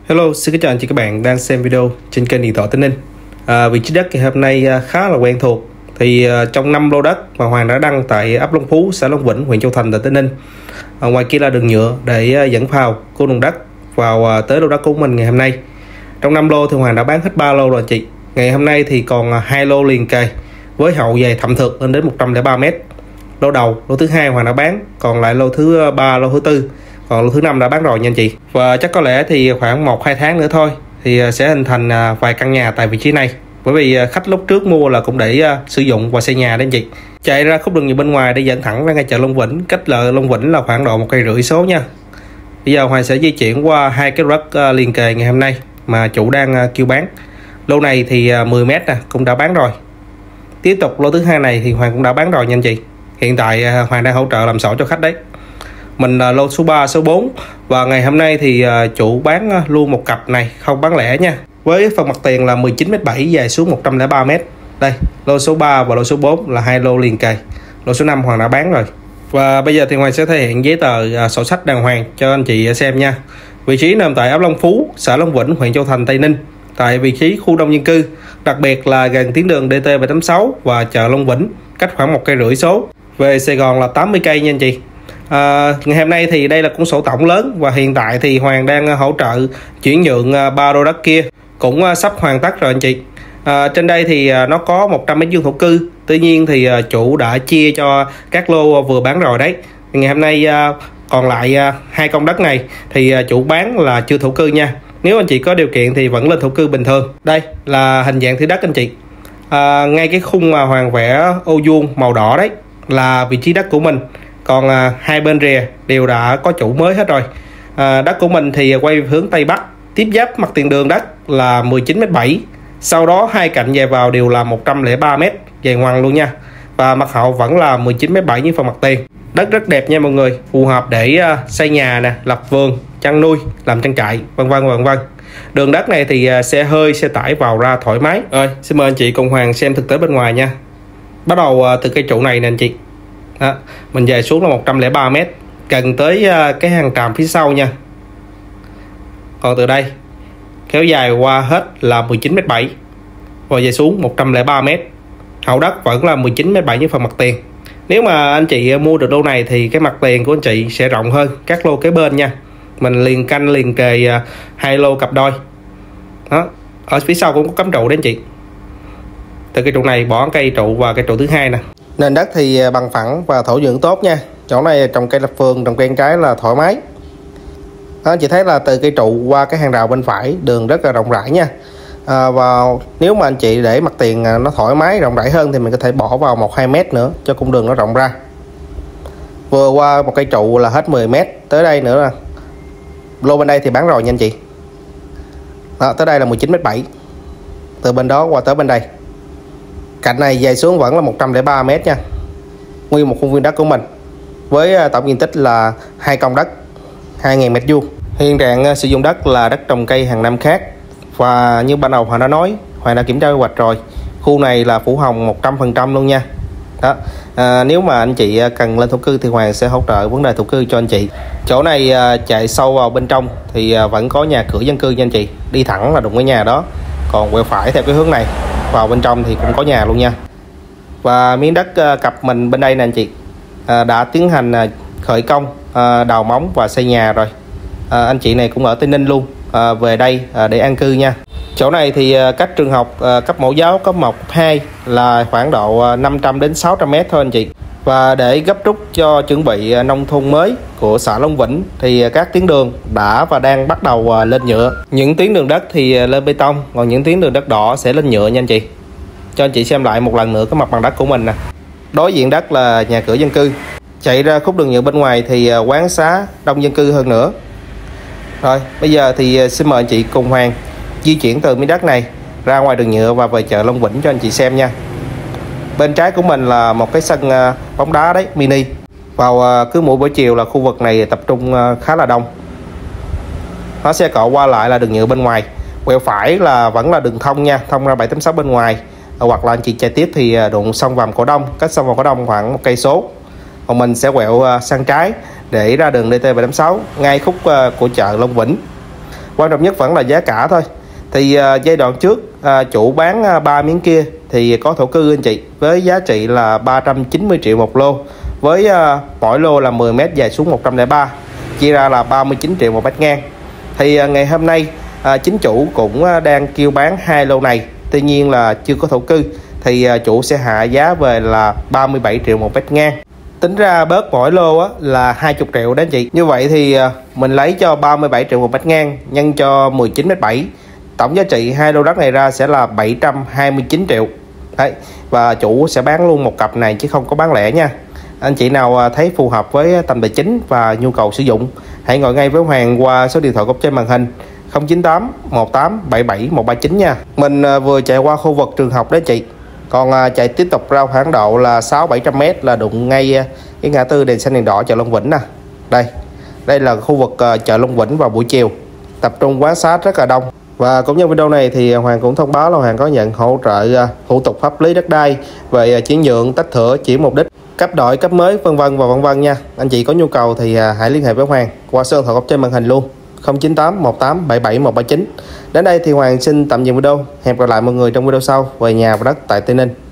Hello, xin kính chào anh chị các bạn đang xem video trên kênh Điện thoại Tây Ninh. Vị trí đất ngày hôm nay khá là quen thuộc. Thì trong 5 lô đất mà Hoàng đã đăng tại ấp Long Phú, xã Long Vĩnh, huyện Châu Thành, tỉnh Tây Ninh. Ngoài kia là đường nhựa để dẫn phào của đường đất vào tới lô đất của mình ngày hôm nay. Trong 5 lô thì Hoàng đã bán hết 3 lô rồi chị. Ngày hôm nay thì còn 2 lô liền kề với hậu dày thẩm thực lên đến 103 m. Lô đầu, lô thứ hai Hoàng đã bán, còn lại lô thứ 3, lô thứ 4. Còn lô thứ 5 đã bán rồi nha anh chị. Và chắc có lẽ thì khoảng 1-2 tháng nữa thôi thì sẽ hình thành vài căn nhà tại vị trí này. Bởi vì khách lúc trước mua là cũng để sử dụng và xây nhà đấy anh chị. Chạy ra khúc đường như bên ngoài để dẫn thẳng ra ngay chợ Long Vĩnh, cách là Long Vĩnh là khoảng độ 1,5 cây số nha. Bây giờ Hoàng sẽ di chuyển qua hai cái đất liền kề ngày hôm nay mà chủ đang kêu bán. Lô này thì 10 m nè, cũng đã bán rồi. Tiếp tục lô thứ hai này thì Hoàng cũng đã bán rồi nha anh chị. Hiện tại Hoàng đang hỗ trợ làm sổ cho khách đấy. Mình là lô số 3, số 4 và ngày hôm nay thì chủ bán luôn một cặp này, không bán lẻ nha. Với phần mặt tiền là 19,7 m dài xuống 103 m. Đây, lô số 3 và lô số 4 là hai lô liền kề. Lô số 5 Hoàng đã bán rồi. Và bây giờ thì Hoàng sẽ thể hiện giấy tờ sổ sách đàng hoàng cho anh chị xem nha. Vị trí nằm tại ấp Long Phú, xã Long Vĩnh, huyện Châu Thành, Tây Ninh. Tại vị trí khu đông dân cư, đặc biệt là gần tuyến đường DT786 và chợ Long Vĩnh, cách khoảng 1,5 cây số. Về Sài Gòn là 80 cây nha anh chị. Ngày hôm nay thì đây là cũng sổ tổng lớn và hiện tại thì Hoàng đang hỗ trợ chuyển nhượng 3 lô đất kia cũng sắp hoàn tất rồi anh chị. Trên đây thì nó có 100 m² thổ cư, tuy nhiên thì chủ đã chia cho các lô vừa bán rồi đấy. Ngày hôm nay còn lại 2 công đất này thì chủ bán là chưa thổ cư nha. Nếu anh chị có điều kiện thì vẫn lên thổ cư bình thường. Đây là hình dạng thửa đất anh chị. Ngay cái khung mà Hoàng vẽ ô vuông màu đỏ đấy là vị trí đất của mình. Còn hai bên rìa đều đã có chủ mới hết rồi. Đất của mình thì quay hướng Tây Bắc, tiếp giáp mặt tiền đường đất là 19,7 m. Sau đó hai cạnh dài vào đều là 103 m, dài ngoằng luôn nha. Và mặt hậu vẫn là 19,7 m như phần mặt tiền. Đất rất đẹp nha mọi người, phù hợp để xây nhà nè, lập vườn, chăn nuôi, làm trang trại, vân vân vân vân. Đường đất này thì xe hơi, xe tải vào ra thoải mái. Rồi, xin mời anh chị cùng Hoàng xem thực tế bên ngoài nha. Bắt đầu từ cây trụ này nè anh chị. Đó, mình về xuống là 103 m, gần tới cái hàng tràm phía sau nha. Còn từ đây kéo dài qua hết là 19,7 m và về xuống 103 m. Hậu đất vẫn là 19,7 như phần mặt tiền. Nếu mà anh chị mua được lô này thì cái mặt tiền của anh chị sẽ rộng hơn các lô kế bên nha. Mình liền canh liền kề hai lô cặp đôi. Đó, ở phía sau cũng có cắm trụ đấy anh chị. Từ cây trụ này bỏ cây trụ và cây trụ thứ hai nè. Nền đất thì bằng phẳng và thổ dưỡng tốt nha. Chỗ này trồng cây lập vườn, trồng cây trái là thoải mái. Đó, chị thấy là từ cây trụ qua cái hàng rào bên phải đường rất là rộng rãi nha. Và nếu mà anh chị để mặt tiền nó thoải mái rộng rãi hơn thì mình có thể bỏ vào 1-2 m nữa cho cung đường nó rộng ra. Vừa qua một cây trụ là hết 10 m, tới đây nữa là lô bên đây thì bán rồi nha anh chị. Đó, tới đây là 19,7 m. Từ bên đó qua tới bên đây. Cạnh này dài xuống vẫn là 103 m nha. Nguyên một khuôn viên đất của mình với tổng diện tích là 2 công đất 2.000 m². Hiện trạng sử dụng đất là đất trồng cây hàng năm khác. Và như ban đầu Hoàng đã nói, Hoàng đã kiểm tra quy hoạch rồi. Khu này là phủ hồng 100% luôn nha. Đó. Nếu mà anh chị cần lên thổ cư thì Hoàng sẽ hỗ trợ vấn đề thổ cư cho anh chị. Chỗ này chạy sâu vào bên trong thì vẫn có nhà cửa dân cư nha anh chị. Đi thẳng là đụng cái nhà đó. Còn quẹo phải theo cái hướng này vào bên trong thì cũng có nhà luôn nha. Và miếng đất cặp mình bên đây nè anh chị, đã tiến hành khởi công đào móng và xây nhà rồi. Anh chị này cũng ở Tây Ninh luôn, về đây để an cư nha. Chỗ này thì cách trường học cấp mẫu giáo cấp 1, cấp 2 là khoảng độ 500 đến 600 m thôi anh chị. Và để gấp rút cho chuẩn bị nông thôn mới của xã Long Vĩnh thì các tuyến đường đã và đang bắt đầu lên nhựa. Những tuyến đường đất thì lên bê tông, còn những tuyến đường đất đỏ sẽ lên nhựa nha anh chị. Cho anh chị xem lại một lần nữa cái mặt bằng đất của mình nè. Đối diện đất là nhà cửa dân cư. Chạy ra khúc đường nhựa bên ngoài thì quán xá đông dân cư hơn nữa. Rồi, bây giờ thì xin mời anh chị cùng Hoàng di chuyển từ miếng đất này ra ngoài đường nhựa và về chợ Long Vĩnh cho anh chị xem nha. Bên trái của mình là một cái sân bóng đá đấy, mini. Vào cứ mỗi buổi chiều là khu vực này tập trung khá là đông. Nó xe cộ qua lại là đường nhựa bên ngoài. Quẹo phải là vẫn là đường thông nha, thông ra 786 bên ngoài. Hoặc là anh chị chạy tiếp thì đụng sông Vàm Cỏ Đông, cách sông Vàm Cỏ Đông khoảng 1 cây số. Còn mình sẽ quẹo sang trái để ra đường DT786 ngay khúc của chợ Long Vĩnh. Quan trọng nhất vẫn là giá cả thôi. Thì giai đoạn trước chủ bán 3 miếng kia thì có thổ cư anh chị, với giá trị là 390 triệu một lô, với mỗi lô là 10 m dài xuống 103, chia ra là 39 triệu một mét ngang. Thì ngày hôm nay chính chủ cũng đang kêu bán 2 lô này, tuy nhiên là chưa có thổ cư, thì chủ sẽ hạ giá về là 37 triệu một mét ngang. Tính ra bớt mỗi lô là 20 triệu đó anh chị. Như vậy thì mình lấy cho 37 triệu một mét ngang nhân cho 19m7, tổng giá trị 2 lô đất này ra sẽ là 729 triệu. Đấy, và chủ sẽ bán luôn một cặp này chứ không có bán lẻ nha. Anh chị nào thấy phù hợp với tầm tài chính và nhu cầu sử dụng, hãy gọi ngay với Hoàng qua số điện thoại góc trên màn hình 098 18 77 139 nha. Mình vừa chạy qua khu vực trường học đó chị, còn chạy tiếp tục ra khoảng độ là 600-700m là đụng ngay cái ngã tư đèn xanh đèn đỏ chợ Long Vĩnh nè. Đây là khu vực chợ Long Vĩnh vào buổi chiều, tập trung quan sát rất là đông. Và cũng như video này thì Hoàng cũng thông báo là Hoàng có nhận hỗ trợ thủ tục pháp lý đất đai về chuyển nhượng, tách thửa, chuyển mục đích, cấp đổi, cấp mới, vân vân nha. Anh chị có nhu cầu thì hãy liên hệ với Hoàng qua số điện thoại góc trên màn hình luôn, 098 18 77 139. Đến đây thì Hoàng xin tạm dừng video. Hẹn gặp lại mọi người trong video sau về nhà và đất tại Tây Ninh.